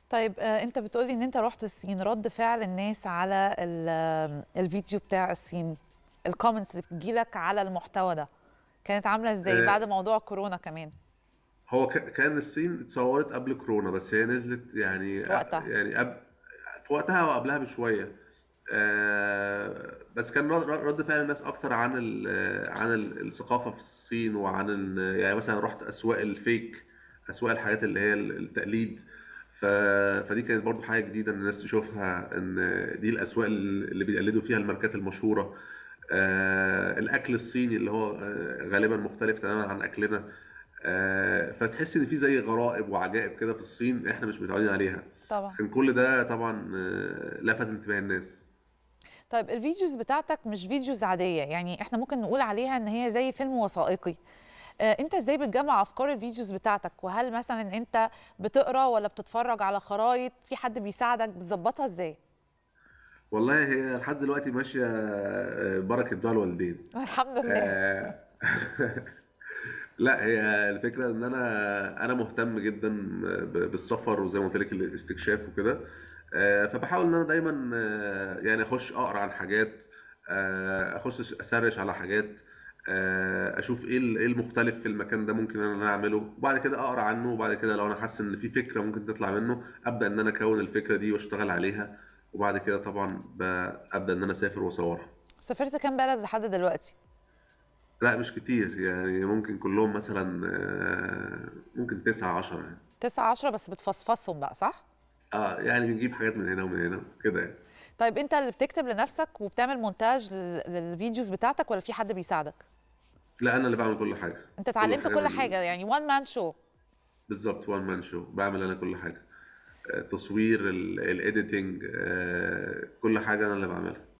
طيب انت بتقولي ان انت رحت الصين، رد فعل الناس على الفيديو بتاع الصين، الكومنتس اللي بتجيلك على المحتوى ده كانت عاملة ازاي بعد آه، موضوع كورونا كمان؟ هو كان الصين اتصورت قبل كورونا، بس هي نزلت يعني في وقتها. في وقتها وقبلها بشويه. بس كان رد فعل الناس اكتر عن الثقافه في الصين، وعن يعني مثلا رحت اسواق الفيك، اسواق الحاجات اللي هي التقليد. ف... فدي كانت برضو حاجه جديده ان الناس تشوفها، ان دي الاسواق اللي بيقلدوا فيها الماركات المشهوره. الاكل الصيني اللي هو غالبا مختلف تماما عن اكلنا. فتحس ان في زي غرائب وعجائب كده في الصين احنا مش متعودين عليها. طبعا. كان كل ده طبعا لفت انتباه الناس. طيب الفيديوز بتاعتك مش فيديوز عادية، يعني احنا ممكن نقول عليها ان هي زي فيلم وثائقي. انت ازاي بتجمع افكار الفيديوز بتاعتك؟ وهل مثلا انت بتقرا ولا بتتفرج على خرايط؟ في حد بيساعدك؟ بتظبطها ازاي؟ والله هي لحد دلوقتي ماشيه بركه دعاء الوالدين. الحمد لله. آه، لا، هي الفكره ان انا مهتم جدا بالسفر، وزي ما قلت لك الاستكشاف وكده. فبحاول ان انا دايما يعني اخش اقرا عن حاجات، اخش اسرش على حاجات، اشوف ايه المختلف في المكان ده ممكن انا اعمله، وبعد كده اقرا عنه، وبعد كده لو انا حاسس ان في فكره ممكن تطلع منه ابدا ان انا اكون الفكره دي واشتغل عليها. وبعد كده طبعا ابدا ان انا اسافر واصورها. سافرت كام بلد لحد دلوقتي؟ لا مش كتير، يعني ممكن كلهم مثلا ممكن 9 10 يعني. 9 10 بس بتفصفصهم بقى صح؟ اه يعني بنجيب حاجات من هنا ومن هنا كده يعني. طيب انت اللي بتكتب لنفسك وبتعمل مونتاج للفيديوز بتاعتك ولا في حد بيساعدك؟ لا انا اللي بعمل كل حاجه. انت كل اتعلمت حاجه كل حاجة يعني وان مان شو. بالظبط، وان مان شو، بعمل انا كل حاجه. تصوير، الايديتنج، كل حاجه انا اللي بعملها.